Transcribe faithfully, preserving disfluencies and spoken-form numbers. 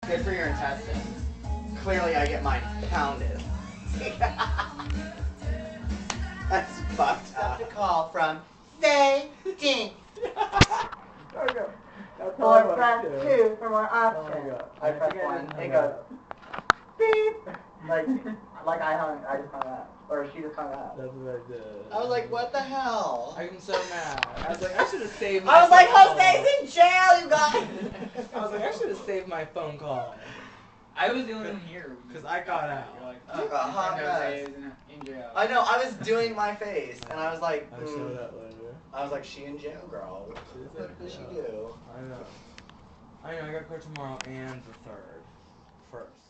Good for your intestines. Clearly, I get mine pounded. That's fucked up. A call from Say Dink. Okay. Or press two for more options. I press one. It goes beep. Like, like I hung. I just hung up, or she just hung up. That's what I did. I was like, what the hell? I'm so mad. I was like, I should have saved my I was like, phone Jose's in jail, you guys. I was like, I should have saved my phone call. I was the only one here. Because I got out. You're like, Oh, got hung up. in jail. I know, I was doing my face, and I was like, I'll show mm. that later. I was like, she in jail, girl. What the fuck did she do? I know. I know, I got caught tomorrow and the third. First.